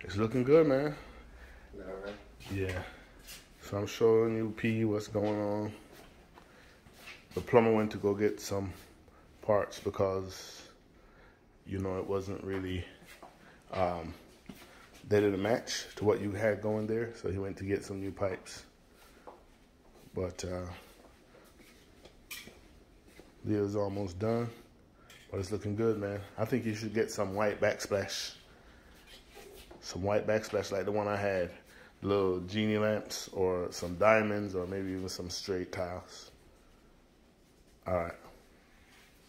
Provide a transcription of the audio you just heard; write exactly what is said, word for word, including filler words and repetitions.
It's looking good, man. All right. Yeah. So I'm showing you P what's going on. The plumber went to go get some parts because, you know, it wasn't really, um, they didn't match to what you had going there. So he went to get some new pipes. But uh, Leah's almost done. But it's looking good, man. I think you should get some white backsplash. Some white backsplash like the one I had. Little genie lamps or some diamonds or maybe even some straight tiles. All right.